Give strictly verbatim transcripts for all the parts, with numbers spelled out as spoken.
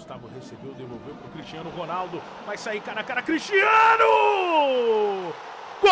Gustavo recebeu, devolveu para o Cristiano Ronaldo. Vai sair cara a cara, Cristiano! Gol!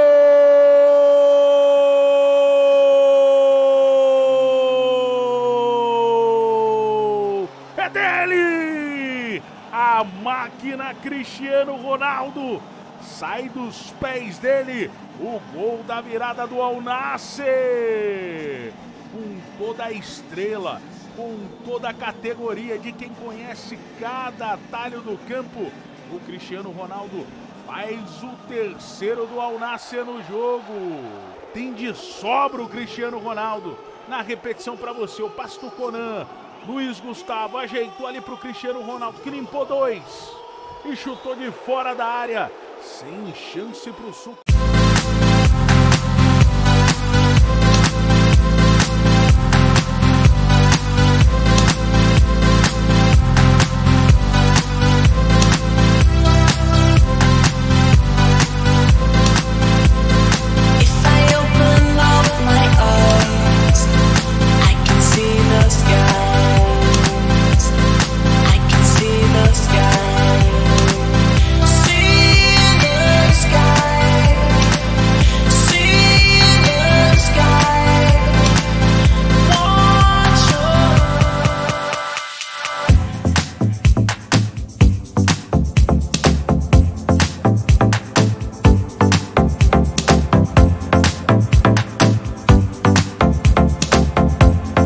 É dele! A máquina Cristiano Ronaldo. Sai dos pés dele o gol da virada do Al Nassr. Com toda a estrela, com toda a categoria de quem conhece cada atalho do campo, o Cristiano Ronaldo faz o terceiro do Al Nassr no jogo. Tem de sobra o Cristiano Ronaldo. Na repetição para você, o passe do Conan. Luiz Gustavo ajeitou ali para o Cristiano Ronaldo, que limpou dois e chutou de fora da área, sem chance para o Sul.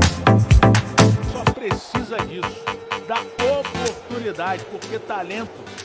Disso, da oportunidade, porque talento